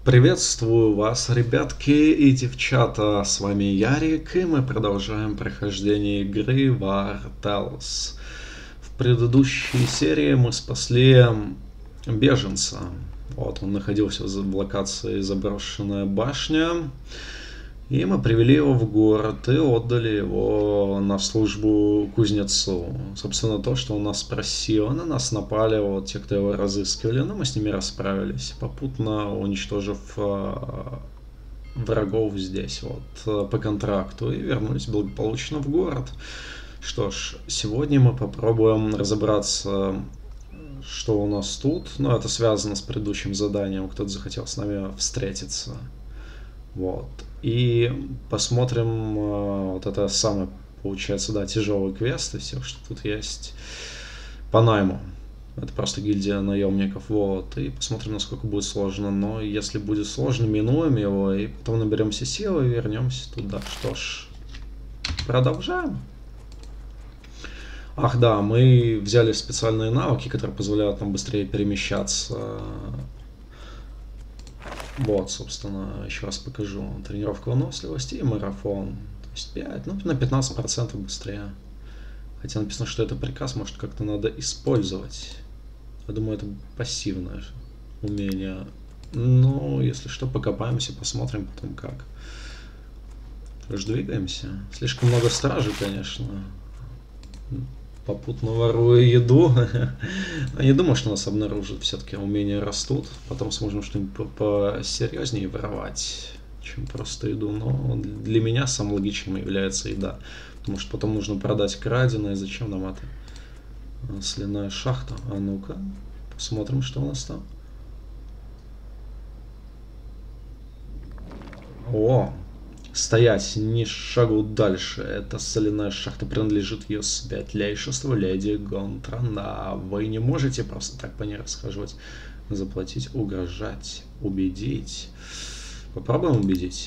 Приветствую вас, ребятки и девчата, с вами Ярик, и мы продолжаем прохождение игры War Tales. В предыдущей серии мы спасли беженца. Вот, он находился в локации Заброшенная башня. И мы привели его в город и отдали его на службу кузнецу. Собственно, то, что он нас просил. На нас напали вот те, кто его разыскивали, но мы с ними расправились, попутно уничтожив врагов здесь вот по контракту и вернулись благополучно в город. Что ж, сегодня мы попробуем разобраться, что у нас тут. Но это связано с предыдущим заданием. Кто-то захотел с нами встретиться. Вот. И посмотрим, вот это самое, получается, да, тяжелый квест и все, что тут есть по найму. Это просто гильдия наемников, вот. И посмотрим, насколько будет сложно. Но если будет сложно, минуем его, и потом наберемся силы и вернемся туда. Что ж, продолжаем. Ах да, мы взяли специальные навыки, которые позволяют нам быстрее перемещаться. Вот, собственно, еще раз покажу. Тренировка выносливости и марафон. То есть 5, ну, на 15% быстрее. Хотя написано, что это приказ, может, как-то надо использовать. Я думаю, это пассивное умение. Но, если что, покопаемся, посмотрим потом как. Тоже двигаемся. Слишком много стражей, конечно. Попутно воруя еду. Я не думаю, что нас обнаружат. Все-таки умения растут. Потом сможем что-нибудь посерьезнее воровать, чем просто еду. Но для меня самым логичным является еда. Потому что потом нужно продать краденое. Зачем нам это? Соляная шахта. А ну-ка, посмотрим, что у нас там. О! Стоять, ни шагу дальше. Эта соляная шахта принадлежит ее светлейшеству леди Гонтрана. Вы не можете просто так по ней расхаживать. Заплатить, угрожать, убедить. Попробуем убедить.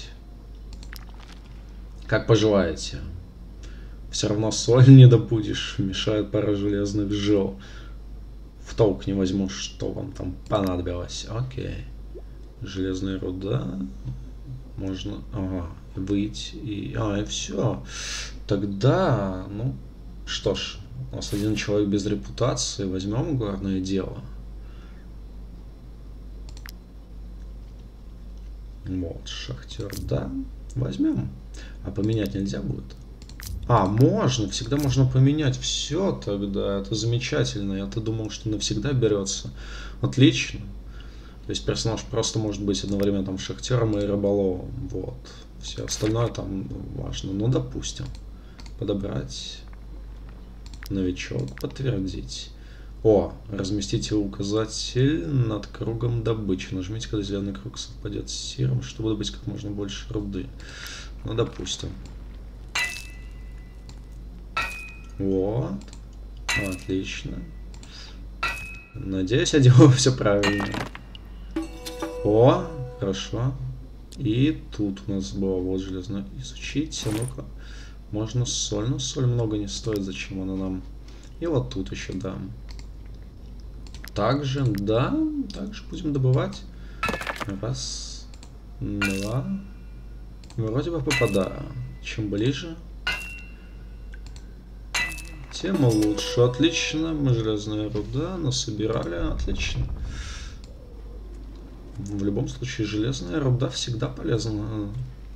Как пожелаете. Все равно соль не добудешь. Мешает пара железных жил. В толк не возьму, что вам там понадобилось. Окей. Железная руда. Можно... Ага. Выйти и... и все. Тогда, ну, что ж, у нас один человек без репутации. Возьмем главное дело. Вот, шахтер, да, возьмем. А поменять нельзя будет? Можно, всегда можно поменять. Все тогда, это замечательно. Я-то думал, что навсегда берется. Отлично. То есть персонаж просто может быть одновременно там шахтером и рыболовом. Вот. Все остальное там важно. Ну, допустим. Подобрать. Новичок. Подтвердить. Разместите указатель над кругом добычи. Нажмите, когда зеленый круг совпадет с серым, чтобы добыть как можно больше руды. Ну, допустим. Вот. Отлично. Надеюсь, я делаю все правильно. Хорошо. И тут у нас было вот железно изучить. Ну-ка. Можно соль. Но соль много не стоит. Зачем она нам? И вот тут еще, да. Также, да. Также будем добывать. Раз. Два. Вроде бы попадаю. Чем ближе, тем лучше. Отлично. Мы железная руда насобирали. Отлично. В любом случае, железная руда всегда полезна.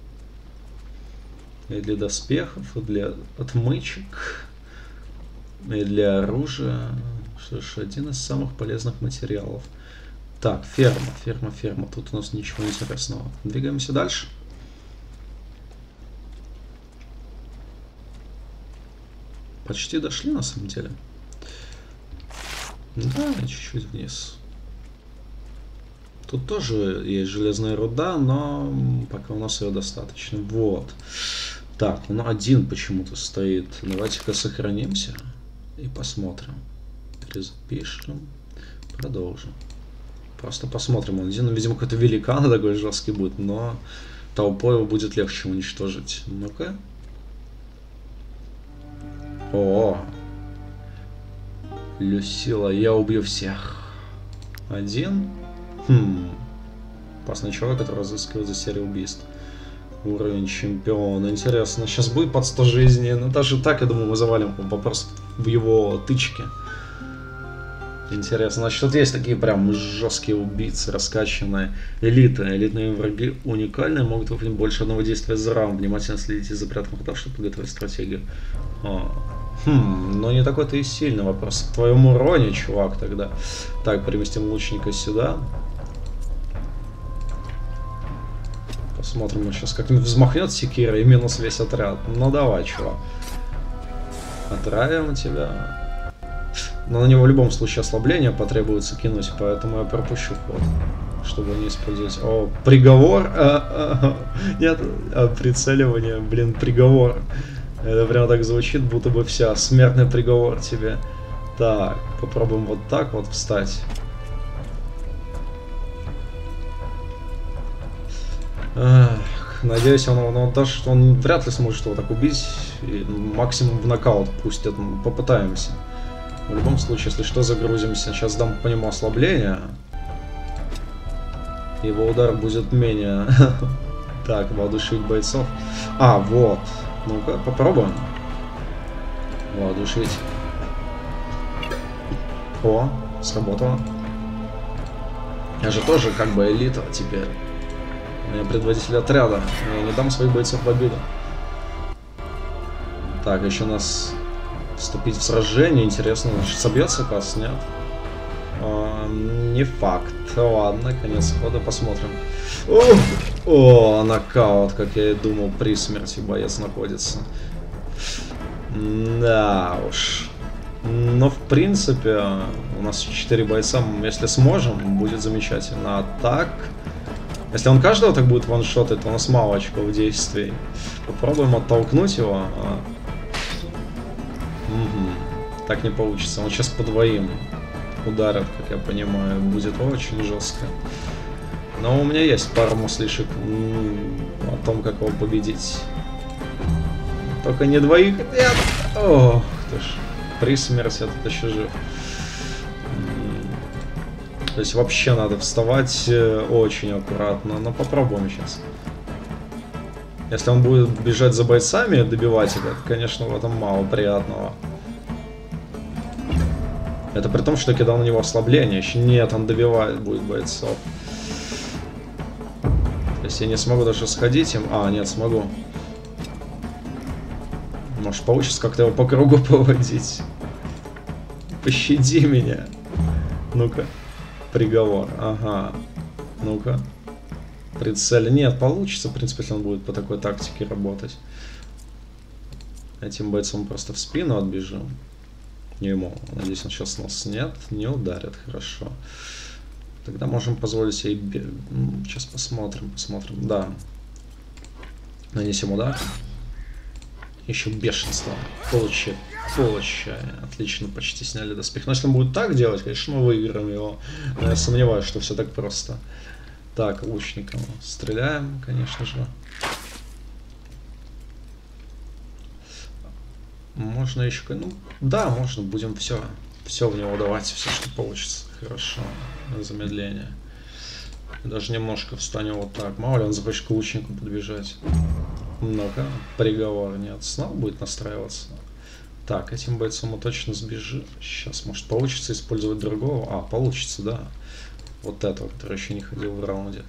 И для доспехов, и для отмычек, и для оружия. Что ж, один из самых полезных материалов. Так, ферма. Тут у нас ничего интересного. Двигаемся дальше. Почти дошли, на самом деле. Да, чуть-чуть вниз. Тут тоже есть железная руда, но пока у нас ее достаточно. Вот. Так, ну один почему-то стоит. Давайте-ка сохранимся и посмотрим. Перезапишем. Продолжим. Просто посмотрим. Он один, видимо, какой-то великан такой жесткий будет, но толпой его будет легче уничтожить. Ну-ка. Люсила, я убью всех. Один. Опасный человек, который разыскивает за серию убийств. Уровень чемпиона. Интересно, сейчас будет под 100 жизней. Но даже так, я думаю, мы завалим вопрос в его тычке. Интересно, значит, тут есть такие прям жесткие убийцы, раскачанные. Элита. Элитные враги уникальные, могут выполнить больше одного действия за раунд. Внимательно следите за порядком ходов, чтобы подготовить стратегию. Но не такой-то и сильный вопрос. К твоему уроне, чувак, тогда. Так, переместим лучника сюда. Посмотрим, сейчас как-нибудь взмахнет секира и минус весь отряд. Ну давай, чувак. Отравим тебя. Но на него в любом случае ослабление потребуется кинуть, поэтому я пропущу ход, чтобы не использовать. О, приговор? Нет, прицеливание, блин, приговор. Это прям так звучит, будто бы вся смертный приговор тебе. Так, попробуем вот так вот встать. Надеюсь, он вряд ли сможет его так убить. И максимум в нокаут пустят. Попытаемся. В любом случае, если что, загрузимся. Сейчас дам по нему ослабление. Его удар будет менее. Так, воодушевить бойцов. А, вот. Ну-ка, попробуем. Воодушевить. О, сработало. Я же тоже как бы элита теперь. Я предводитель отряда. Я не дам своих бойцов в обиду. Так, еще нас вступить в сражение. Интересно, значит, собьется касс? Нет. Не факт. Ладно, конец хода, посмотрим. О, нокаут, как я и думал, при смерти боец находится. Да уж. Но в принципе, у нас 4 бойца. Если сможем, будет замечательно. А так... Если он каждого так будет ваншотать, то у нас мало очков действий. Попробуем оттолкнуть его. Угу. Так не получится. Он сейчас по двоим ударит, как я понимаю. Будет очень жестко. Но у меня есть пару мыслишек о том, как его победить. Только не двоих. Нет. Ох ты ж. При смерти этот еще жив. То есть вообще надо вставать очень аккуратно, но попробуем сейчас. Если он будет бежать за бойцами, добивать их, конечно, в этом мало приятного. Это при том, что я кидал на него ослабление. Еще нет, он добивает будет бойцов. То есть я не смогу даже сходить им. А, нет, смогу. Может, получится как-то его по кругу поводить. Пощади меня. Ну-ка. Приговор, ага. Ну-ка. Прицель. Нет, получится, в принципе, если он будет по такой тактике работать. Этим бойцом просто в спину отбежим. Не ему. Надеюсь, он сейчас нас нет. Не ударит, хорошо. Тогда можем позволить себе... Сейчас посмотрим. Да. Нанесем удар. Еще бешенство. Получи. Отлично, почти сняли доспех. Но если он будет так делать, конечно, мы выиграем его. Но я сомневаюсь, что все так просто. Так, лучником стреляем, конечно же. Можно еще... Ну, да, можно. Будем все в него давать. Все, что получится. Хорошо. Замедление. Даже немножко встанем вот так. Мало ли он захочет к лучнику подбежать. Ну-ка, приговор. Нет, снова будет настраиваться. Так, этим бойцом мы точно сбежим. Сейчас, может, получится использовать другого. А, получится, да. Вот этого, который еще не ходил в раунде.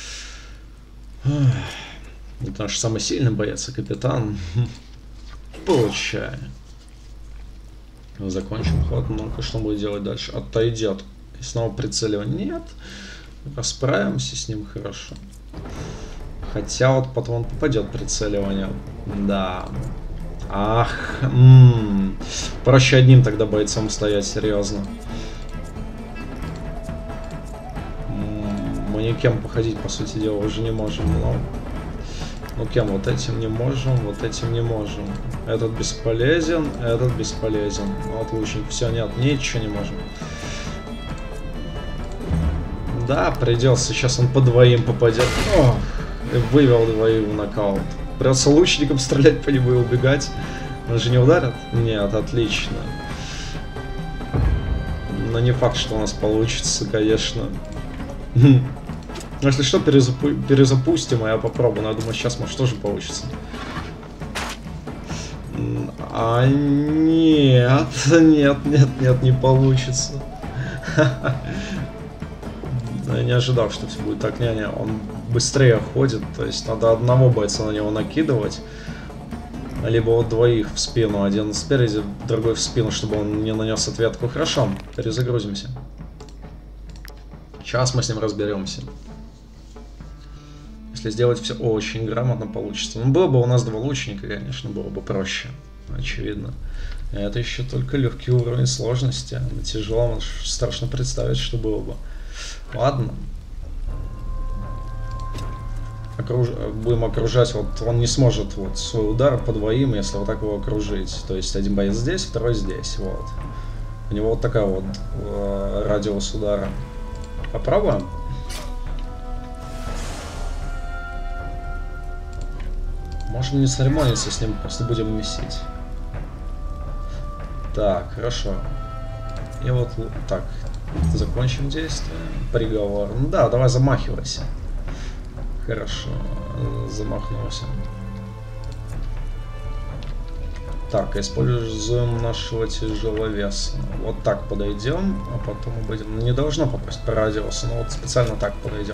Это наш самый сильный боец и капитан. Получаем. Закончим ход. Ну-ка, что он будет делать дальше? Отойдет. И снова прицеливание. Нет. Расправимся с ним хорошо. Хотя вот потом он попадет прицеливание. Да. Ах. Проще одним тогда бойцом стоять, серьезно. Мы никем походить, по сути дела, уже не можем. Но... Ну кем? Вот этим не можем, вот этим не можем. Этот бесполезен, этот бесполезен. Вот лучник. Все, нет, ничего не можем. Да, придется. Сейчас он по двоим попадет. Ох, вывел двоих в нокаут. Придется лучником стрелять по нему и убегать. Он же не ударит? Нет, отлично. Но не факт, что у нас получится, конечно. Ну, если что, перезапустим, и я попробую. Но я думаю, сейчас, может, тоже получится. А нет, нет, не получится. Я не ожидал, что все будет так. Не, он быстрее ходит. То есть надо одного бойца на него накидывать. Либо вот двоих в спину. Один спереди, другой в спину, чтобы он не нанес ответку. Хорошо, перезагрузимся. Сейчас мы с ним разберемся. Если сделать все очень грамотно, получится. Ну, было бы у нас два лучника, конечно, было бы проще. Очевидно. Это еще только легкий уровень сложности. На тяжелом страшно представить, что было бы. Ладно. Будем окружать. Вот он не сможет вот свой удар по двоим, если вот так его окружить. То есть один боец здесь, второй здесь. Вот. У него вот такая вот радиус удара. Попробуем. Можно не церемониться с ним, просто будем месить. Так, хорошо. И вот так. Закончим действие. Приговор. Ну да, давай замахивайся. Хорошо. Замахнулся. Так, используем нашего тяжеловеса. Вот так подойдем, а потом будем. Не должно попасть по радиусу, но вот специально так подойдем.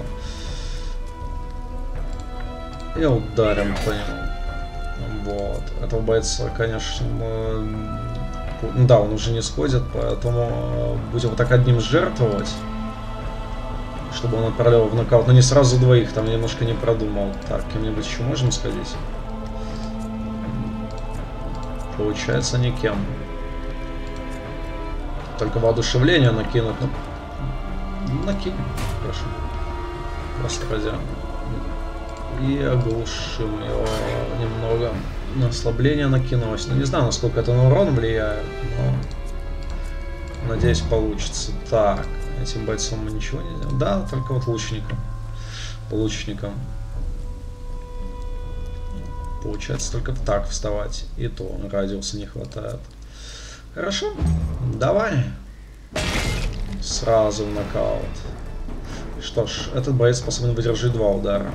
И ударим по нему. Вот. Этого бойца, конечно, да, он уже не сходит, поэтому будем вот так одним жертвовать, чтобы он отправлял в нокаут. Но не сразу двоих, там немножко не продумал. Так, кем-нибудь еще можем сходить? Получается, никем. Только воодушевление накинуть. Ну, накинем. Хорошо. Просто пойдем. И оглушим его немного. На ослабление накинулось. Ну, не знаю, насколько это на урон влияет, но надеюсь, получится. Так, этим бойцом мы ничего не делаем. Да, только вот лучником. Лучником. Получается только так вставать. И то радиуса не хватает. Хорошо. Давай. Сразу в нокаут. Что ж, этот боец способен выдержать два удара.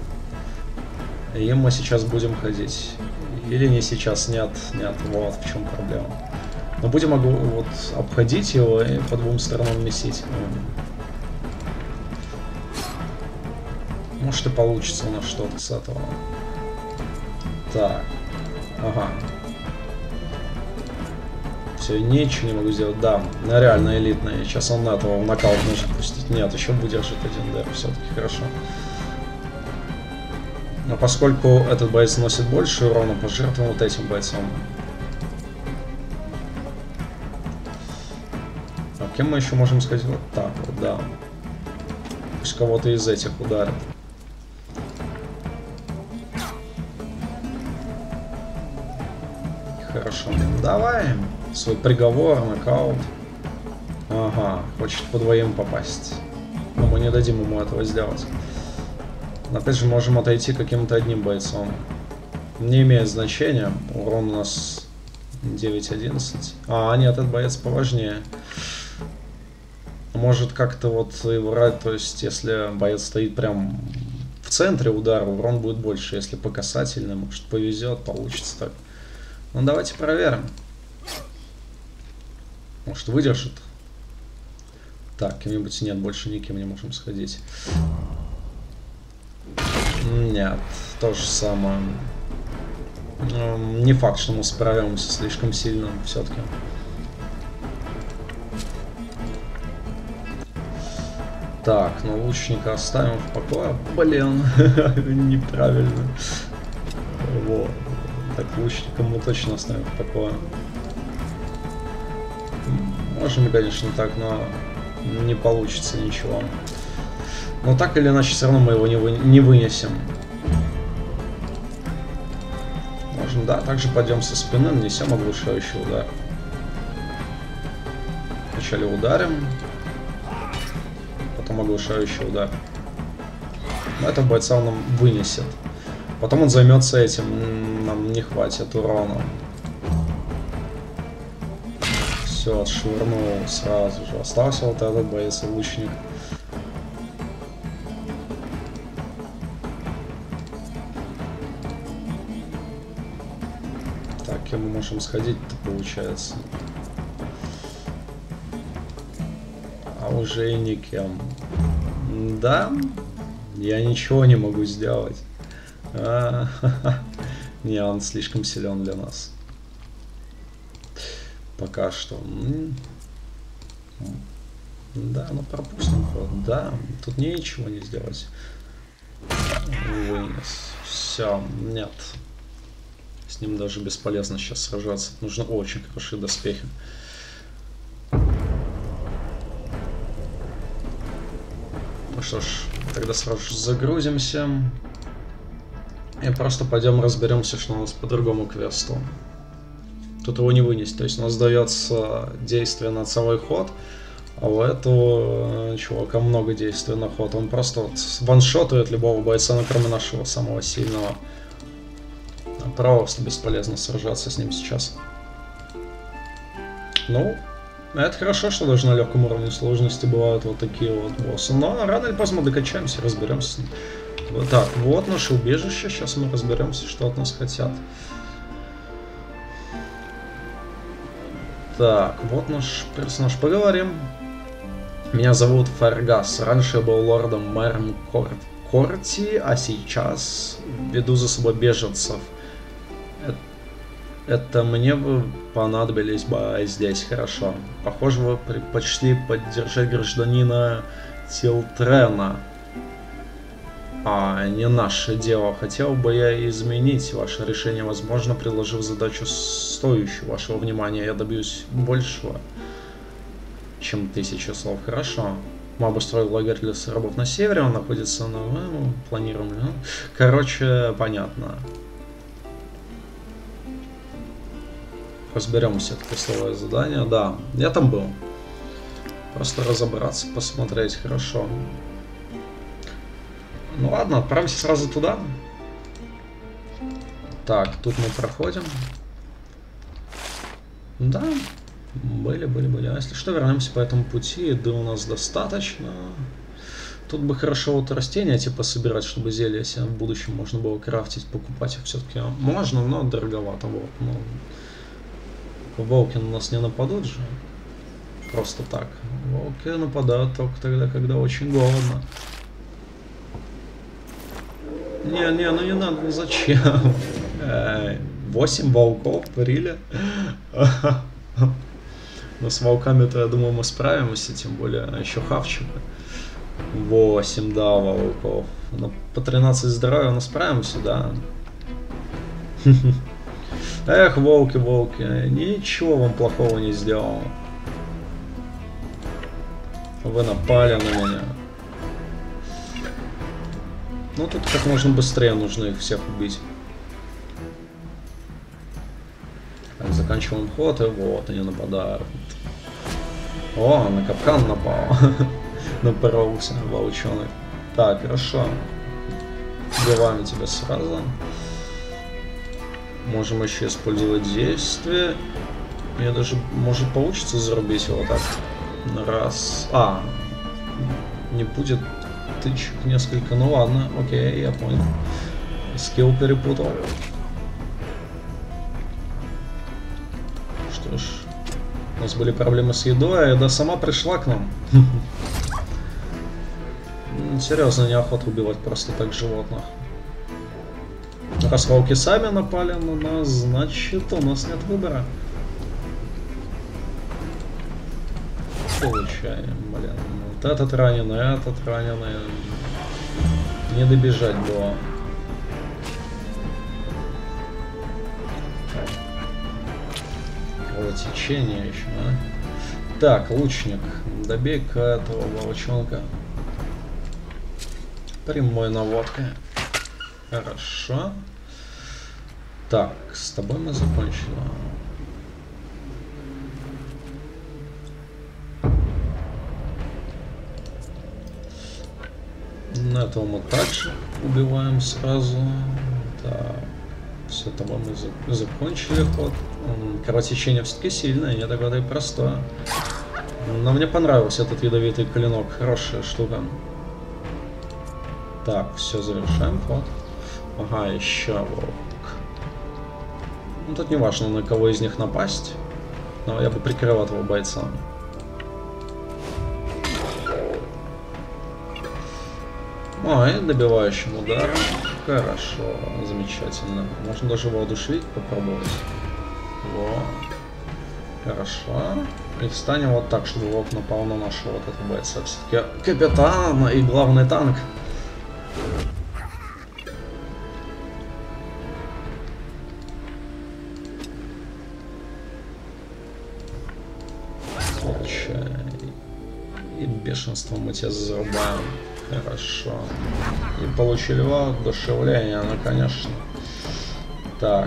И мы сейчас будем ходить. Или не сейчас, нет, вот в чем проблема. Но будем вот обходить его и по двум сторонам месить. Может и получится у нас что-то с этого. Так. Ага. Все, ничего не могу сделать. Да, реально элитная. Сейчас он этого в нокаут может пустить. Нет, еще выдержит один удар. Все-таки хорошо. Но поскольку этот боец наносит больше урона, пожертвуем вот этим бойцом. А кем мы еще можем сказать? Вот так вот, да. Пусть кого-то из этих ударит. Хорошо. Давай. Свой приговор, нокаут. Ага, хочет по двоим попасть. Но мы не дадим ему этого сделать. Но опять же, можем отойти каким-то одним бойцом. Не имеет значения. Урон у нас 9-11. А, нет, этот боец поважнее. Может как-то вот и врать, то есть, если боец стоит прям в центре удара, урон будет больше. Если по касательной, может повезет, получится так. Ну, давайте проверим. Может, выдержит. Так, кем-нибудь нет, больше никем не можем сходить. Нет, то же самое. Не факт, что мы справимся слишком сильно все-таки. Так, ну лучника оставим в покое. Блин, неправильно. Вот. Так, лучника мы точно оставим в покое. Можем, конечно, так, но не получится ничего. Но так или иначе, все равно мы его не вынесем. Можем, да, также пойдем со спины, нанесем оглушающий удар. Вначале ударим, потом оглушающий удар. Но этого бойца он нам вынесет. Потом он займется этим, нам не хватит урона. Все, отшвырнул сразу же. Остался вот этот боец и лучник. кем мы можем сходить-то, получается. А уже и никем. Да, я ничего не могу сделать. Не, он слишком силен для нас. Пока что. Да, ну пропустим ход. Да, тут ничего не сделать. Вынес. Все, нет. С ним даже бесполезно сейчас сражаться. Нужны очень хорошие доспехи. Ну что ж, тогда сразу же загрузимся. И просто пойдем разберемся, что у нас по другому квесту. Тут его не вынести. То есть у нас дается действие на целый ход. А у этого чувака много действий на ход. Он просто вот ваншотует любого бойца, ну, кроме нашего самого сильного. Просто бесполезно сражаться с ним сейчас. Ну, это хорошо, что даже на легком уровне сложности бывают вот такие вот боссы. Но рано или поздно мы докачаемся, разберемся с ним. Вот так, вот наше убежище. Сейчас мы разберемся, что от нас хотят. Так, вот наш персонаж. Поговорим. Меня зовут Фаргас. Раньше я был лордом-мэром Корти, а сейчас веду за собой беженцев. Это мне вы понадобились бы здесь, хорошо. Похоже, вы предпочли поддержать гражданина Тилтрена. А не наше дело. Хотел бы я изменить ваше решение, возможно, предложив задачу, стоящую вашего внимания. Я добьюсь большего, чем 1000 слов. Хорошо. Мы обустроили лагерь для рабов на севере, он находится на... планируем. Короче, понятно. Разберем все-таки словое задание. Да, я там был. Просто разобраться, посмотреть, хорошо. Ну ладно, отправимся сразу туда. Так, тут мы проходим. Да, были. А если что, вернемся по этому пути. Еды у нас достаточно. Тут бы хорошо вот растения типа собирать, чтобы зелья себе в будущем можно было крафтить, покупать их все-таки можно, но дороговато. Вот, ну, волки на нас не нападут же. Просто так. Волки нападают только тогда, когда очень голодно. Не, ну не надо, ну зачем? 8 волков, рили? Но с волками-то, я думаю, мы справимся, тем более еще хавчика. 8, да, волков. Но по 13 здоровья мы справимся, да. Эх, волки, ничего вам плохого не сделал. Вы напали на меня. Ну, тут как можно быстрее нужно их всех убить. Так, заканчиваем ход, и вот они нападают. О, на капкан напал. Напоролся волчонок. Так, хорошо. Убиваем тебя сразу. Можем еще использовать действие. Мне даже, может, получится зарубить его так. Раз. Не будет тычек несколько. Ну ладно, окей, я понял. Скилл перепутал. Что ж, у нас были проблемы с едой, а еда сама пришла к нам. Серьезно, неохота убивать просто так животных. Раз волки сами напали на нас, значит у нас нет выбора. Получаем, блин. Вот этот раненый. Не добежать было. Кровотечение еще, а? Так, лучник. Добей-ка этого волчонка. Прямой наводкой. Хорошо. Так, с тобой мы закончили. Этого мы также убиваем сразу. Так, все, тобой мы закончили ход. Кровотечение все-таки сильное, не такое и простое. Но мне понравился этот ядовитый клинок. Хорошая штука. Так, все, завершаем ход. Ага, еще волк. Ну, тут не важно, на кого из них напасть. Но я бы прикрыл этого бойца. Ой, добивающим ударом. Хорошо, замечательно. Можно даже воодушевить попробовать. Вот. Хорошо. И встанем вот так, чтобы волк напал на нашего вот этого бойца. Все-таки капитан и главный танк. И бешенством мы тебя зарубаем. Хорошо. И получили воодушевление, ну конечно. Так.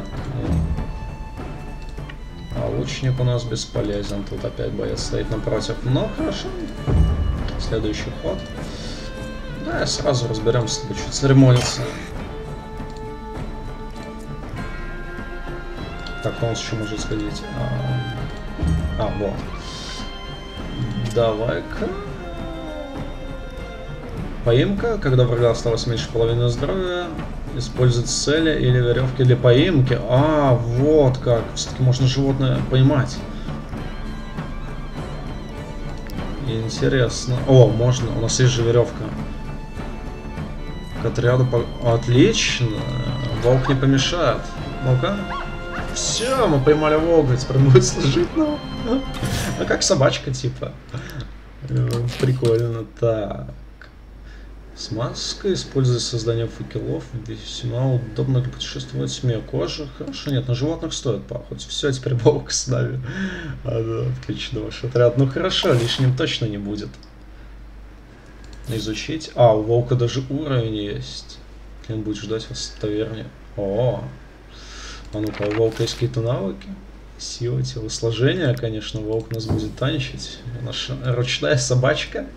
А лучник у нас бесполезен. Тут опять боец стоит напротив. Но хорошо. Следующий ход. Да, сразу разберемся, чтобы чуть церемониться. Так, он еще может сходить. Вот. Давай-ка. Поимка, когда врага осталось меньше половины здоровья, использует цели или веревки для поимки. Вот как. Все-таки можно животное поймать. Интересно. О, можно. У нас есть же веревка. К отряду. Отлично. Волк не помешает. Ну-ка. Все, мы поймали волка. Теперь будет служить нам. А как собачка, типа. Прикольно. Так. Смазка используя создание факелов. Весьма удобно для путешествовать в тьме. Кожа. Хорошо, нет, на животных стоит пахнуть. Все, теперь волк с нами. Да, отлично, ваш отряд. Ну хорошо, лишним точно не будет. Изучить. У волка даже уровень есть. Клиент будет ждать вас в таверне. А ну-ка, у волка есть какие-то навыки? Сила, телосложение, конечно, волк нас будет танчить. Наша ручная собачка.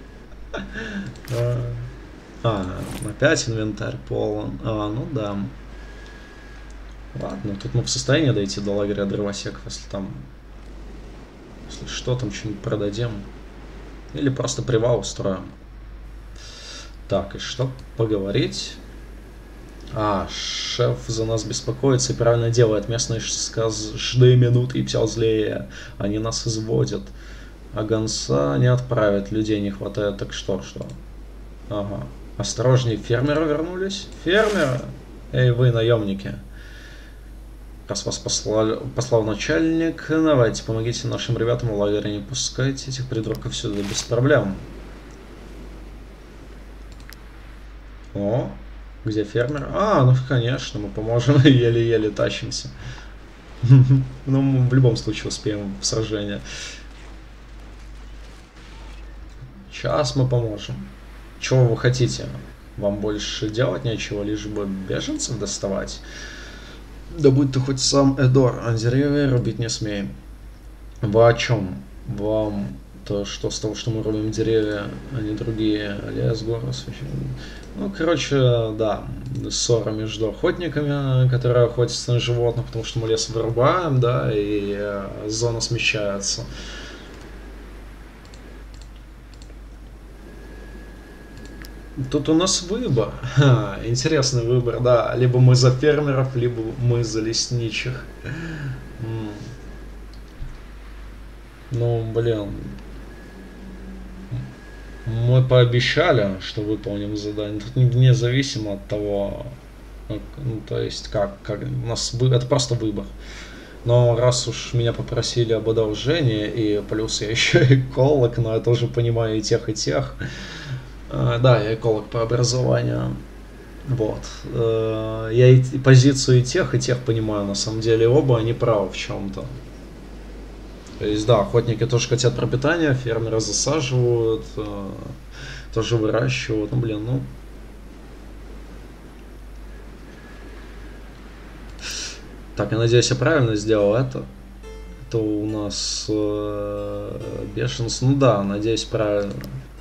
Опять инвентарь полон. Ну да. Ладно, тут мы в состоянии дойти до лагеря дровосеков, если что, там что-нибудь продадим. Или просто привал устроим. Так, и что поговорить? Шеф за нас беспокоится и правильно делает. Местные с каждой минуты и все злее. Они нас изводят. А гонца не отправят. Людей не хватает. Так что? Ага. Осторожней, фермеры вернулись. Фермеры! Эй, вы, наемники. Раз вас послал начальник, давайте, помогите нашим ребятам в лагере. Не пускайте этих придурков сюда без проблем. Где фермер? Ну конечно, мы поможем, еле-еле тащимся. Но мы в любом случае успеем в сражение. Сейчас мы поможем. Чего вы хотите? Вам больше делать нечего, лишь бы беженцев доставать? Да будь ты хоть сам Эдор, а деревья рубить не смеем. Вы о чем? Вам то, что с того, что мы рубим деревья, а не другие, лес, горы, ну, короче, да, ссора между охотниками, которые охотятся на животных, потому что мы лес вырубаем, да, и зона смещается. Тут у нас выбор. Интересный выбор, да. Либо мы за фермеров, либо мы за лесничих. Ну, блин. Мы пообещали, что выполним задание. Тут независимо от того, ну, то есть как у нас это просто выбор. Но раз уж меня попросили об одолжении, и плюс я еще эколог, но я тоже понимаю и тех, и тех. Да, я эколог по образованию. Вот. Я и позицию и тех понимаю, на самом деле оба они правы в чем-то. То есть, да, охотники тоже хотят пропитания, фермеры засаживают, тоже выращивают. Ну, блин, ну. Так, я надеюсь, я правильно сделал это. Это у нас бешенство. Ну да, надеюсь, правильно.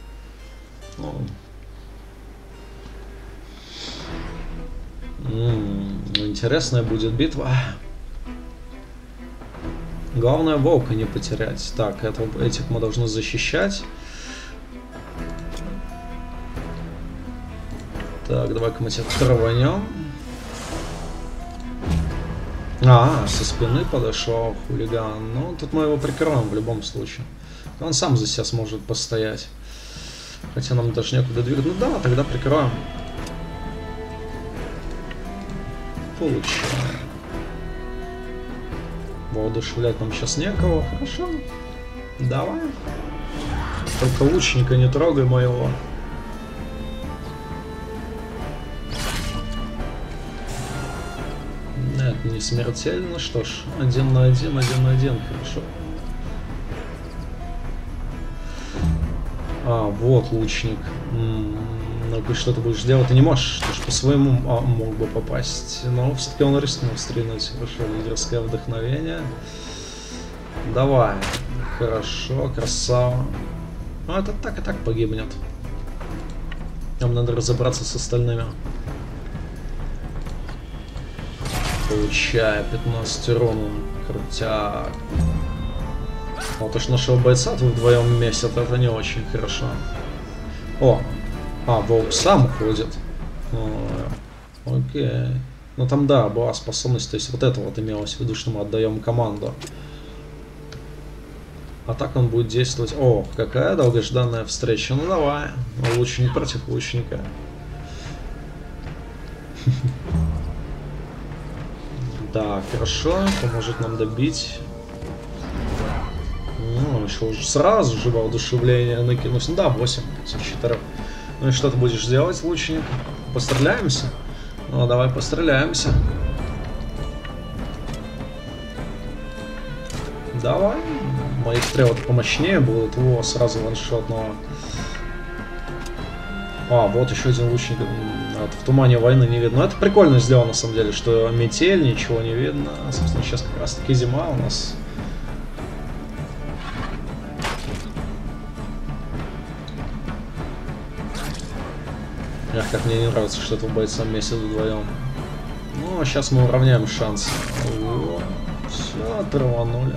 Интересная будет битва. Главное волка не потерять. Так, этих мы должны защищать. Так, давай-ка мы тебя траванем. А, со спины подошел хулиган. Ну, тут мы его прикроем в любом случае. Он сам за себя сможет постоять. Хотя нам даже некуда двигаться. Ну да, тогда прикроем. Получаем. Воодушевлять нам сейчас некого. Хорошо. Давай. Только лучника не трогай моего. Нет, не смертельно. Что ж, 1 на 1, 1 на 1. Хорошо. А, вот лучник. Ну-ка, что ты будешь делать? Ты не можешь, ты же по своему мог бы попасть. Но все-таки он рискнул стрельнуть. Хорошо, лидерское вдохновение. Давай. Хорошо, красава. Ну, это так и так погибнет. Нам надо разобраться с остальными. Получая 15 урона. Крутяк. Вот уж нашего бойца тут вдвоем месяц, это не очень хорошо. О! А, волк сам ходит. Окей. Ну там да, была способность, то есть вот это вот имелось в виду, что мы отдаем команду. А так он будет действовать. О, какая долгожданная встреча. Ну давай. Лучник против лучника. Да, хорошо. Поможет нам добить. Ну, еще уже сразу же воодушевление накинулся. Ну да, 8 со 4. Ну и что ты будешь делать, лучник? Постреляемся? Ну, давай постреляемся. Давай. Мои стрелы помощнее будут. Во, сразу ваншотного. А, вот еще один лучник. В тумане войны не видно. Ну, это прикольно сделано, на самом деле, что метель, ничего не видно. Собственно, сейчас как раз таки зима у нас. Эх, как мне не нравится, что это бойца месяц вдвоем. Ну, а сейчас мы уравняем шансы. Все, оторванули.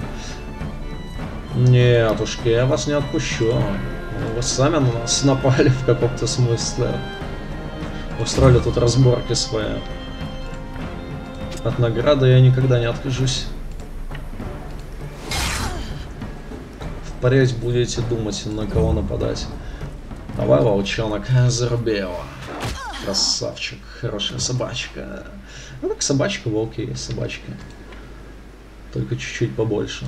Нетушки, я вас не отпущу. Вы сами на нас напали в каком-то смысле. Устроили тут разборки свои. От награды я никогда не откажусь. Впредь будете думать, на кого нападать. Давай, волчонок, зарубео. Красавчик, хорошая собачка. Ну так собачка, волки есть собачка. Только чуть-чуть побольше.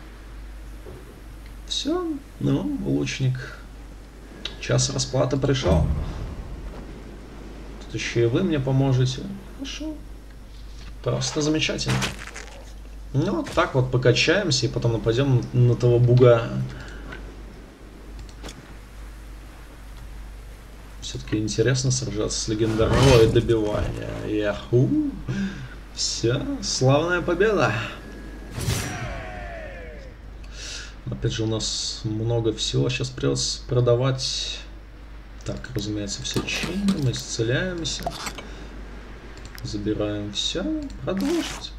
Все, ну, лучник. Час расплаты пришел. Тут еще и вы мне поможете. Хорошо. Просто замечательно. Ну, вот так вот покачаемся и потом нападем на того буга. Все-таки интересно сражаться с легендарным. Ой, добивание. Яху. Все, славная победа. Опять же, у нас много всего сейчас придется продавать. Так, разумеется, все чиним, исцеляемся. Забираем все. Продолжить.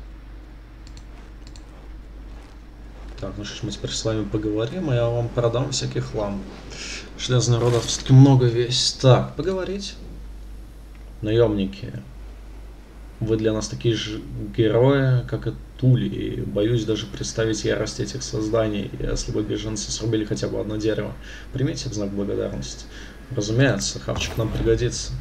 Так, ну что ж, мы теперь с вами поговорим, а я вам продам всякий хлам. Железный род все-таки много весь. Так, поговорить. Наемники. Вы для нас такие же герои, как и Тули. И боюсь даже представить ярость этих созданий, если бы беженцы срубили хотя бы одно дерево. Примите в знак благодарности. Разумеется, хавчик нам пригодится.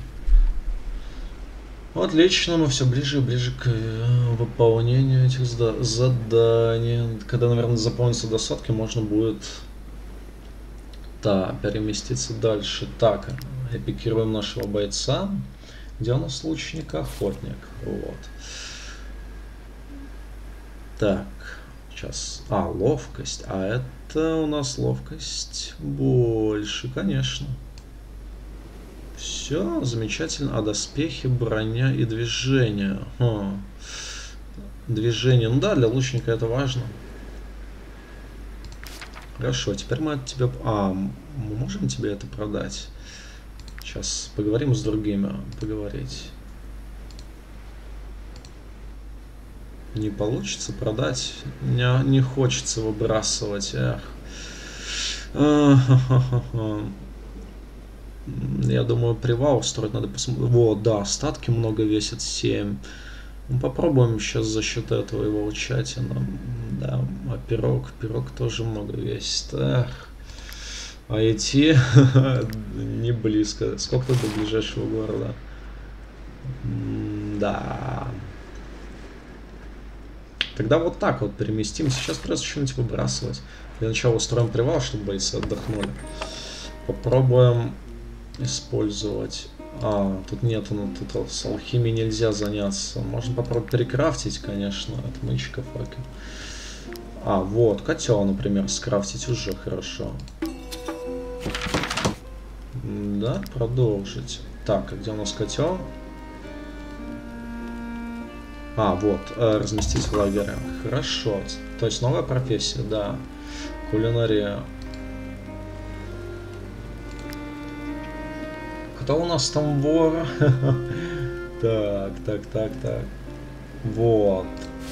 Отлично, мы все ближе и ближе к выполнению этих заданий. Когда, наверное, заполнится до 100, можно будет переместиться дальше. Так, эпикируем нашего бойца. Где у нас лучник, охотник? Вот. Так, сейчас. А, ловкость. А это у нас ловкость больше, конечно. Все, замечательно. А доспехи, броня и движение. Движение. Ну да, для лучника это важно. Хорошо, теперь мы от тебя... А, мы можем тебе это продать? Сейчас поговорим с другими. Поговорить. Не получится продать. Не хочется выбрасывать. Эх. Я думаю, привал устроить надо посмотреть. Вот, да, остатки много весят 7. Ну, попробуем сейчас за счет этого его улучшатина. Да, а пирог тоже много весит. Эх. А идти не близко. Сколько до ближайшего города? Да. Тогда вот так вот переместим. Сейчас придется что-нибудь выбрасывать. Для начала устроим привал, чтобы бойцы отдохнули. Попробуем использовать... тут нету, тут с алхимией нельзя заняться. Можно попробовать перекрафтить, конечно, отмычка, факел. Вот, котел, например, скрафтить уже хорошо. Да, продолжить. Так, а где у нас котел? Вот, разместить в лагере. Хорошо. То есть новая профессия, да. Кулинария. Кто у нас там вор? Так. Вот.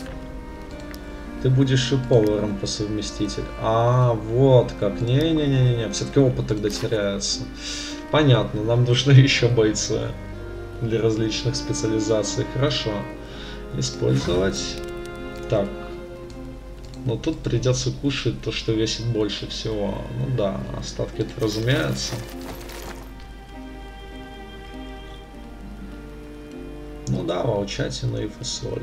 Ты будешь и поваром по совместителю. Вот как. Не-не-не-не. Все-таки опыт тогда теряется. Понятно, нам нужны еще бойцы для различных специализаций. Хорошо. Использовать. Так. Но тут придется кушать то, что весит больше всего. Ну да, остатки это разумеется. Ну да, волчатина и фасоль.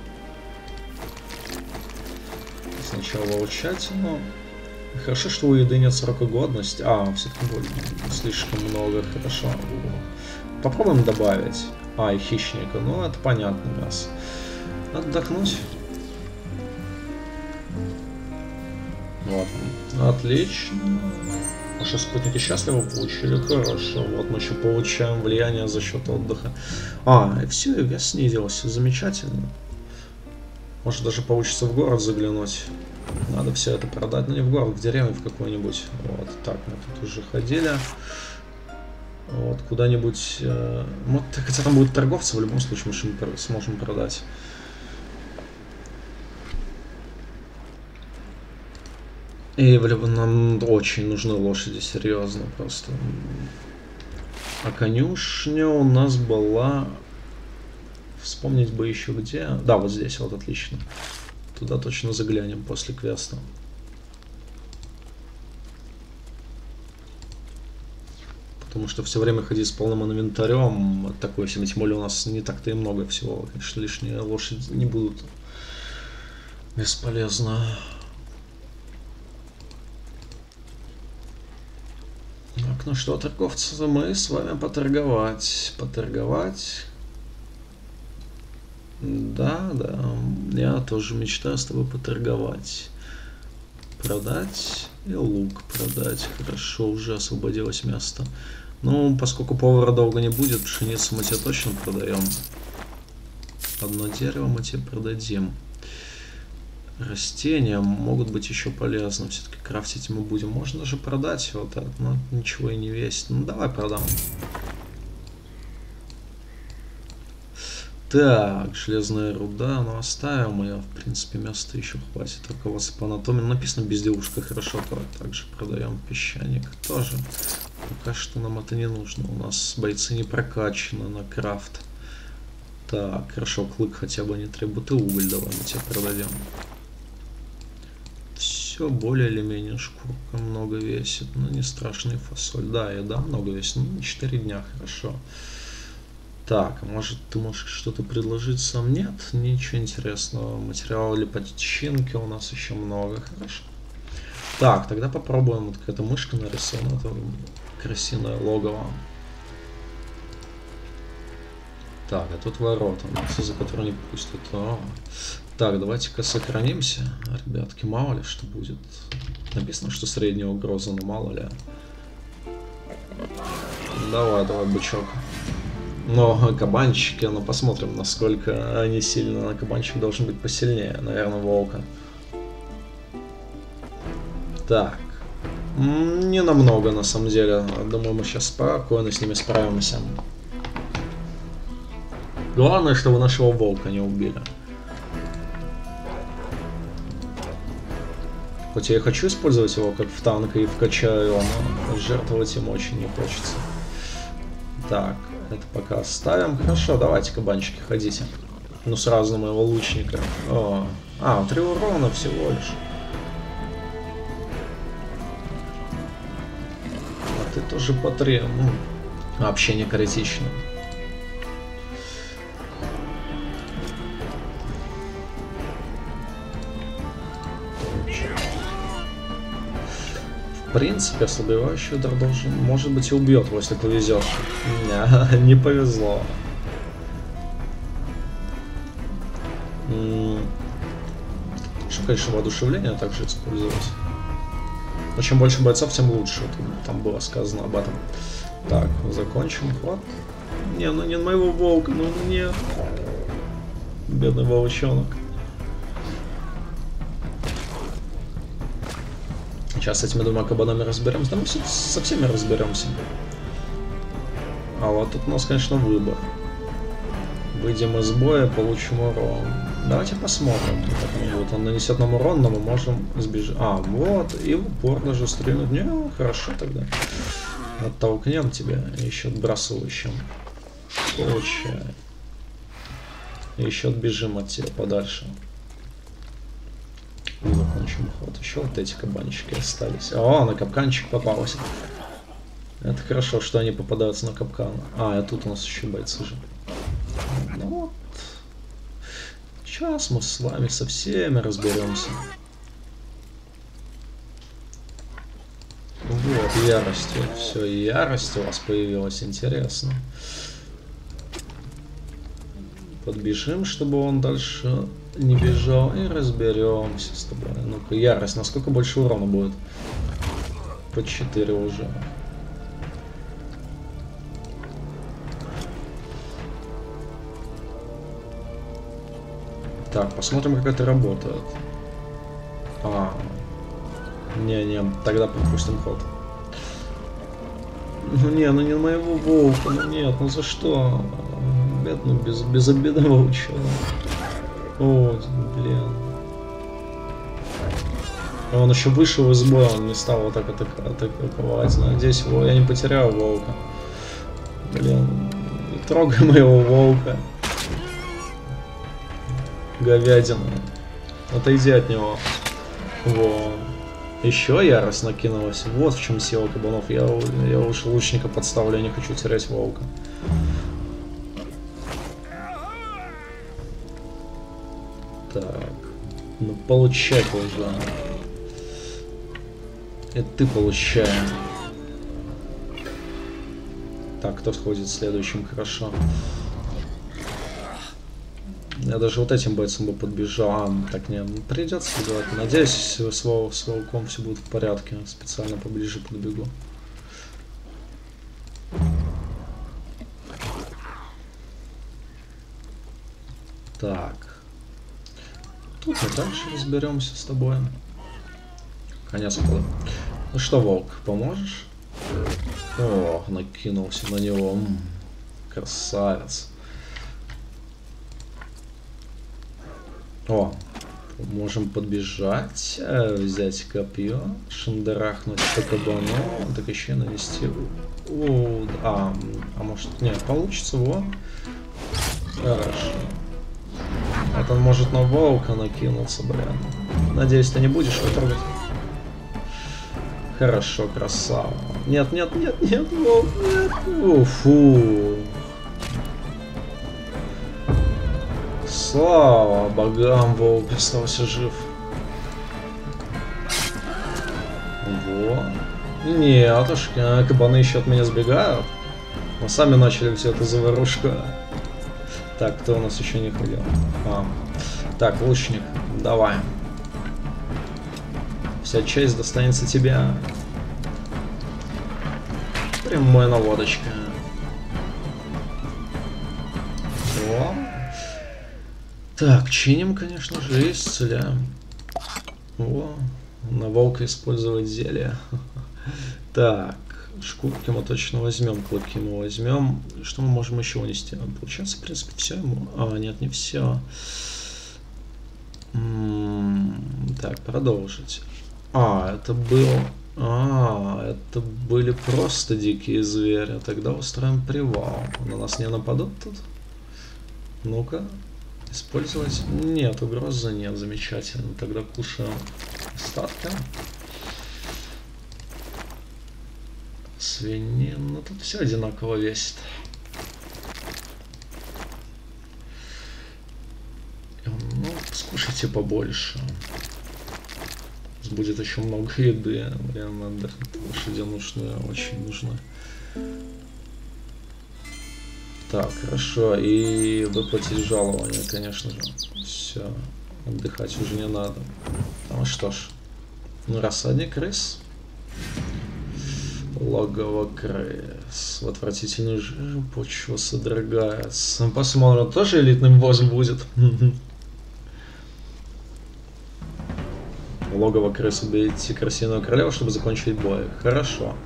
Сначала волчатину. Хорошо, что у еды нет срока годности. Все-таки слишком много. Хорошо. Попробуем добавить. И хищника. Ну, это понятно мясо. Отдохнуть. Вот. Отлично. Наши спутники счастливо получили. Хорошо. Вот мы еще получаем влияние за счет отдыха. И все, и вес снизился. Замечательно. Может, даже получится в город заглянуть. Надо все это продать. Но не в город, в деревню в какой-нибудь. Вот. Так, мы тут уже ходили. Вот, куда-нибудь... хотя там будут торговцы, в любом случае мы сможем продать. И нам очень нужны лошади, серьезно, просто. А конюшня у нас была... Вспомнить бы еще где. Да, вот здесь, вот отлично. Туда точно заглянем после квеста. Потому что все время ходить с полным инвентарем, такое себе, тем более у нас не так-то и много всего. Конечно, лишние лошади не будут. Бесполезно. Так, ну что, торговцы, мы с вами поторговать. Да, я тоже мечтаю с тобой поторговать. Продать и лук продать. Хорошо, уже освободилось место. Ну, поскольку повара долго не будет, пшеницу мы тебе точно продаем. Одно дерево мы тебе продадим. Растения могут быть еще полезны. Все-таки крафтить мы будем. Можно даже продать вот это, но ничего и не весит. Ну, давай продам. Так, железная руда, ну оставим ее, в принципе, места еще хватит. Руководство по анатомии, написано безделушка, хорошо, также продаем песчаник тоже. Пока что нам это не нужно, у нас бойцы не прокачаны на крафт. Так, хорошо, клык хотя бы не требует, и уголь давай мы тебе продадим. Все более или менее, шкурка много весит, но не страшный фасоль. Да, еда много весит, ну 4 дня, хорошо. Так, может ты можешь что-то предложить сам? Нет, ничего интересного. Материала для починки у нас еще много, хорошо. Так, тогда попробуем. Вот какая-то мышка нарисована, это крысиное логово. Так, а тут ворота, за которые не пустят. Так, давайте-ка сохранимся, ребятки, мало ли что будет. Написано, что средняя угроза, но мало ли. Давай, бычок. Но кабанчики, ну посмотрим, насколько они сильно. На кабанчик должен быть посильнее, наверное, волка. Так. Не намного, на самом деле. Думаю, мы сейчас спокойно с ними справимся. Главное, чтобы нашего волка не убили. Хоть я и хочу использовать его как в танк и вкачаю, но жертвовать им очень не хочется. Так. Это пока оставим. Хорошо, давайте, кабанчики, ходите. Ну, сразу на моего лучника. О. 3 урона всего лишь. А ты тоже по 3. Ну, вообще не критично. В принципе, ослабевающий удар должен, может быть, и убьет его, если повезет. Не повезло. Что, конечно, воодушевление также использовать. Но чем больше бойцов, тем лучше. Там было сказано об этом. Так, закончим ход. Не, ну не моего волка, ну нет. Бедный волчонок. Сейчас с этими двумя кабанами разберемся. Да мы со всеми разберемся. А вот тут у нас, конечно, выбор. Выйдем из боя, получим урон. Давайте посмотрим, как он будет. Он нанесет нам урон, но мы можем избежать. Вот, и в упор даже стрельнуть. Не, хорошо тогда. Оттолкнем тебя, еще отбрасывающим. Получай. Еще отбежим от тебя подальше. И закончим ход. Еще вот эти кабанчики остались. О, на капканчик попался. Это хорошо, что они попадаются на капкан. И тут у нас еще бойцы же. Ну вот. Сейчас мы с вами со всеми разберемся. Вот, ярость. Все, ярость у вас появилась. Интересно. Подбежим, чтобы он дальше не бежал. И разберемся с тобой. Ну-ка, ярость. Насколько больше урона будет? По 4 уже. Так, посмотрим, как это работает. Не, тогда пропустим ход. Ну не на моего волка, ну нет, ну за что? Бедный, безобидного волчонок. О, блин. Он еще вышел из боя, он не стал вот так атаковать. Надеюсь, я не потерял волка. Блин, не трогай моего волка. Говядина. Отойди от него. Во. Еще ярость накинулась. Вот в чем сила кабанов. Я уж лучника подставлю, я не хочу терять волка. Так. Ну получай уже. Это ты получай. Так, кто сходит следующим? Хорошо. Я даже вот этим бойцом бы подбежал. Так не, придется делать. Надеюсь, с волком все будет в порядке. Специально поближе подбегу. Так. Тут мы дальше разберемся с тобой. Конец хода. Ну что, волк, поможешь? О, накинулся на него. Красавец. О, можем подбежать, взять копье, шандарахнуть по кабану, так еще и нанести. Может, нет, получится, во. Хорошо. Вот он может на волка накинуться, блин. Надеюсь, ты не будешь его трогать. Хорошо, красава. Нет, волк, нет. Фу. Слава богам, волк остался жив. Во. Нет, уж кабаны еще от меня сбегают. Мы сами начали всю эту заварушку. Так, кто у нас еще не ходил? Так, лучник, давай. Вся честь достанется тебе. Прямая наводочка. Во. Так, чиним, конечно же, и исцеляем. О, на волка использовать зелье. Так, шкурки мы точно возьмем, клыки мы возьмем. Что мы можем еще унести? Получается, в принципе, все ему. Нет, не все. Так, продолжить. Это был... это были просто дикие звери. Тогда устроим привал. На нас не нападут тут? Ну-ка. Использовать? Нет, угрозы нет. Замечательно. Тогда кушаем остатки. Свинина. Ну, тут все одинаково весит. Ну, скушайте побольше. Будет еще много еды. Блин, надо лошадинушные очень нужно. Так, хорошо. И выплатить жалование, конечно же. Все. Отдыхать уже не надо. Ну что ж. Ну, рассадник крыс. Логово крыс. В отвратительную жижу почва содрогается. Посмотрим, тоже элитный босс будет. Логово крыс. Убейте крысиную королеву, чтобы закончить бой. Хорошо.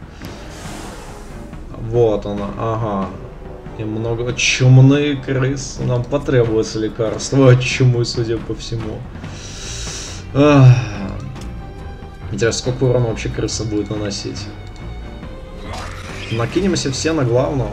Вот она. Ага. И много чумные крыс. Нам потребуется лекарство от чумы, судя по всему. Интересно, сколько урона вообще крыса будет наносить? Накинемся все на главного.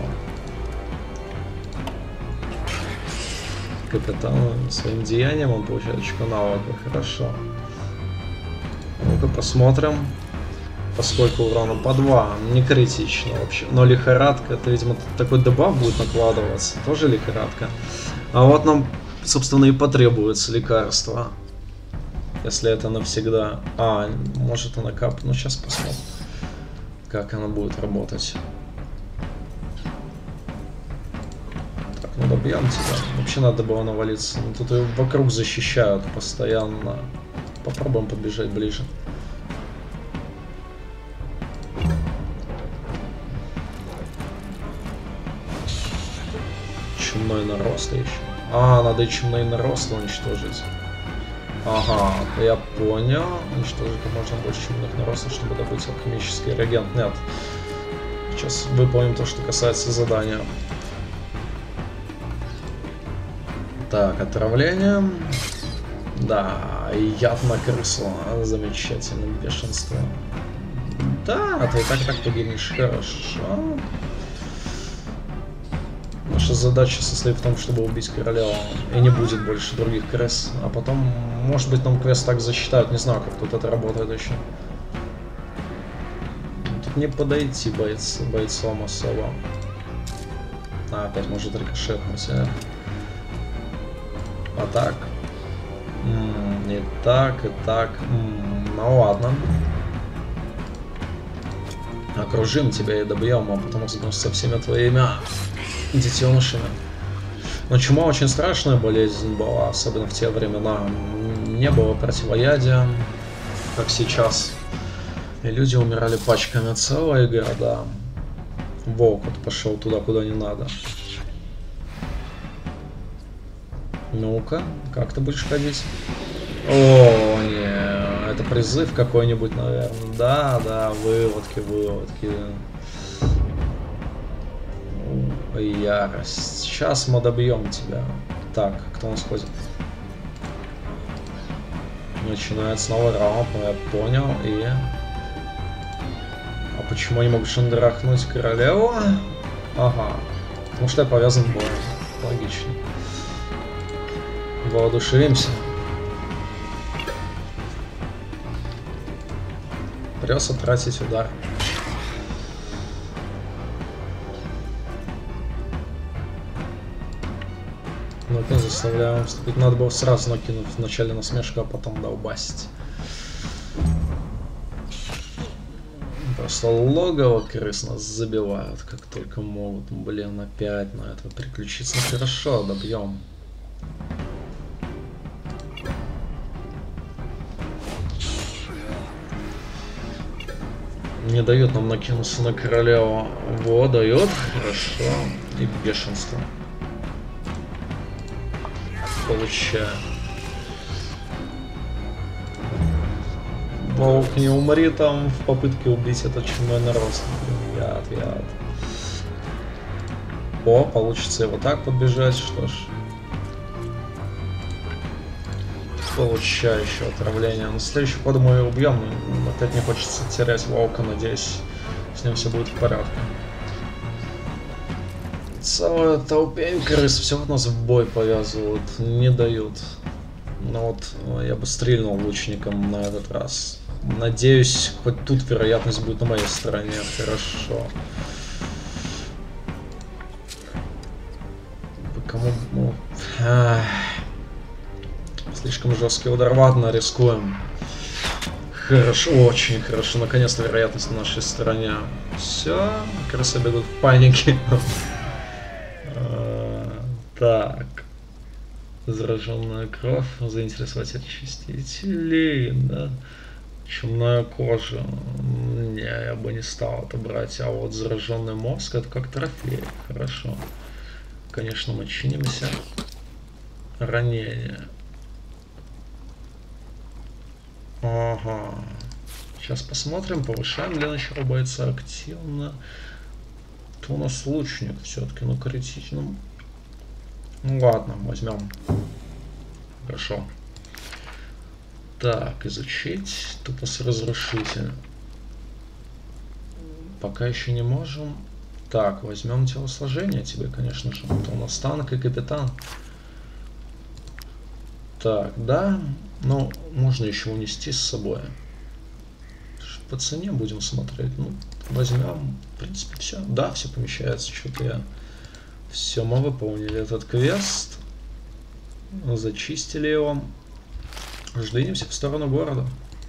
Капитан своим деянием он получает очко навыка. Хорошо. Ну-ка посмотрим. Поскольку урона по 2. Не критично вообще. Но лихорадка, это, видимо, такой дебаф будет накладываться. Тоже лихорадка. А вот нам, собственно, и потребуется лекарство. Если это навсегда. А, может она кап. Ну, сейчас посмотрим, как она будет работать. Так, ну добьем тебя. Вообще надо было навалиться. Ну, тут ее вокруг защищают постоянно. Попробуем подбежать ближе. Чумной нарост еще. А, надо и чумной нарост уничтожить. Ага, я понял. Уничтожить как можно больше чумных наростов, чтобы добыть алхимический реагент. Нет. Сейчас выполним то, что касается задания. Так, отравление. Да, и яд на крысу. Замечательно, бешенство. Да, ты и так погибнешь. Хорошо. Наша задача состоит в том, чтобы убить королеву. И не будет больше других крыс. А потом, может быть, нам квест так засчитают. Не знаю, как тут это работает еще. Тут не подойти бойцом особо. А, опять может рикошетнуть. А так. И так, и так. Ну ладно. Окружим тебя и добьем, а потом разберемся со всеми твоими детенышами. Но чума очень страшная болезнь была, особенно в те времена. Не было противоядия, как сейчас. И люди умирали пачками, целые города. Волк вот пошел туда, куда не надо. Ну-ка, как ты будешь ходить? О, нет, это призыв какой-нибудь, наверное. Да, выводки. Ярость. Сейчас мы добьем тебя. Так, кто у нас ходит? Начинается новый раунд, но я понял. И... А почему я не могу шандрахнуть королеву? Ага. Потому что я повязан боем. Логично. Воодушевимся. Придется тратить удар. Ну, это заставляем вступить. Надо было сразу накинуть вначале насмешку, а потом долбасить. Просто логово крыс нас забивают, как только могут. Блин, опять на это переключиться. Ну, хорошо, добьем. Не дает нам накинуться на королеву. Во, дает. Хорошо. И бешенство. Получаю. Волк, не умри там в попытке убить этот чумной нарост. Яд. О, получится его так подбежать, что ж. Получаю еще отравление. На следующий ход мы его убьем. Опять не хочется терять волка, надеюсь, с ним все будет в порядке. Целая толпень крыс все нас в бой повязывают, не дают. Но вот я бы стрельнул лучником на этот раз. Надеюсь, хоть тут вероятность будет на моей стороне. Хорошо. Кому... Ну... Слишком жесткий удар. Ладно, рискуем. Хорошо, очень хорошо. Наконец-то вероятность на нашей стороне. Все, крысы бегут в панике. Так. Зараженная кровь. Заинтересовать очистителей, да. Чумная кожа. Не, я бы не стал это брать. А вот зараженный мозг это как трофей. Хорошо. Конечно, мы чинимся. Ранение. Ага. Сейчас посмотрим, повышаем ли начало бойца активно. Это у нас лучник все-таки, ну критичным. Ну ладно, возьмем. Хорошо. Так, изучить. Тут у нас разрушитель. Пока еще не можем. Так, возьмем телосложение тебе, конечно же. Это у нас танк и капитан. Так, да. Ну, можно еще унести с собой. По цене будем смотреть. Ну, возьмем. В принципе, все. Да, все помещается. Что-то я... Все, мы выполнили этот квест. Зачистили его. Двинемся в сторону города.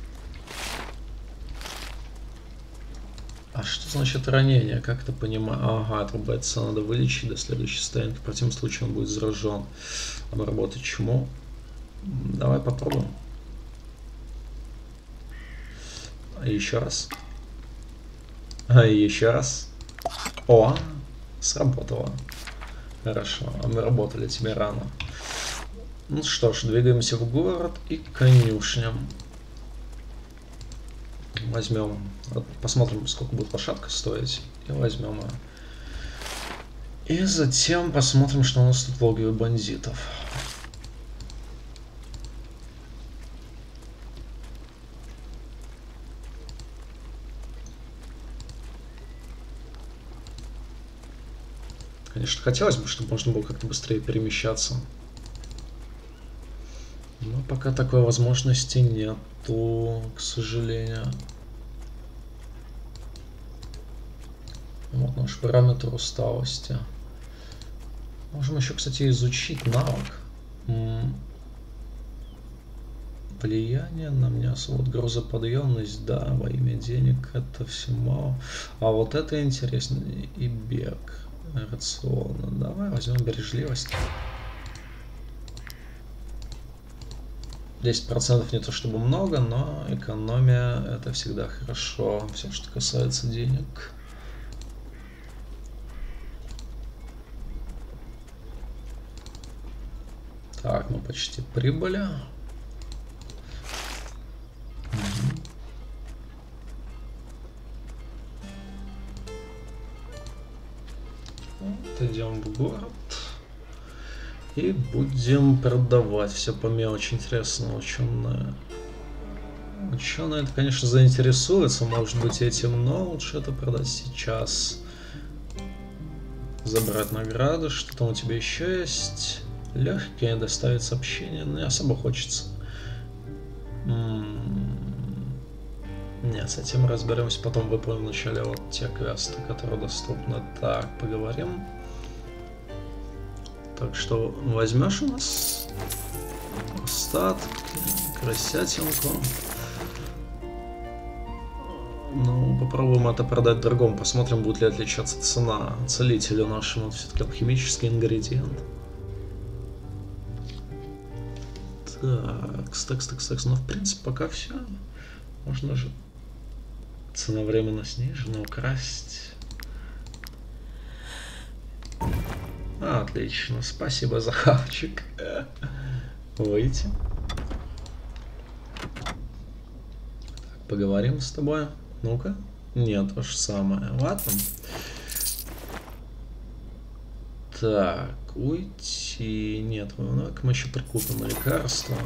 А что значит ранение? Как это понимаю? Ага, это бойца надо вылечить до следующей стоянки. В противном случае он будет заражен. Обработать чуму. Давай попробуем. Еще раз. Еще раз. О, сработало. Хорошо, а мы работали тебе рано. Ну что ж, двигаемся в город и к конюшням. Возьмем, посмотрим, сколько будет лошадка стоить, и возьмем ее. И затем посмотрим, что у нас тут в логове бандитов. Конечно, хотелось бы, чтобы можно было как-то быстрее перемещаться. Но пока такой возможности нету, к сожалению. Вот наш параметр усталости. Можем еще, кстати, изучить навык. Влияние на мясо. Вот грузоподъемность, да, во имя денег это все мало. А вот это интересно. И бег. Рациона. Давай возьмем бережливость. 10% не то чтобы много, но экономия это всегда хорошо. Все, что касается денег. Так, мы почти прибыли. Вот, идем в город. И будем продавать все по мелочи. Интересно, ученые. Ученые это, конечно, заинтересуются, может быть, этим, но лучше это продать сейчас. Забрать награды. Что там у тебя еще есть? Легкие, доставить сообщение. Не особо хочется. Нет, с этим разберемся. Потом выполним вначале вот те квесты, которые доступны. Так, поговорим. Так что возьмешь у нас остатки, красятинку. Ну, попробуем это продать другому. Посмотрим, будет ли отличаться цена целителю нашему. Все-таки алхимический ингредиент. Так, стекс. Ну, в принципе, пока все. Можно же цена временно снижена, украсть. Отлично, спасибо за хавчик. Выйти. Так, поговорим с тобой. Ну-ка. Нет, то же самое. Ладно. Так, уйти. Нет, мы еще прикупим лекарства.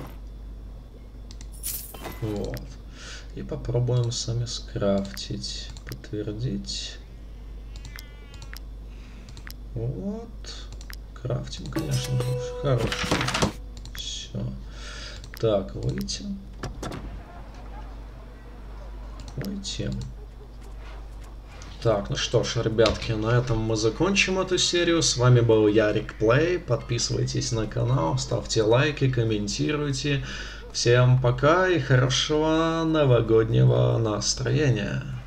Вот. И попробуем сами скрафтить. Подтвердить. Вот. Крафтинг, конечно же, хороший. Все. Так, выйти. Выйти. Так, ну что ж, ребятки, на этом мы закончим эту серию. С вами был Ярик Плей. Подписывайтесь на канал, ставьте лайки, комментируйте. Всем пока и хорошего новогоднего настроения.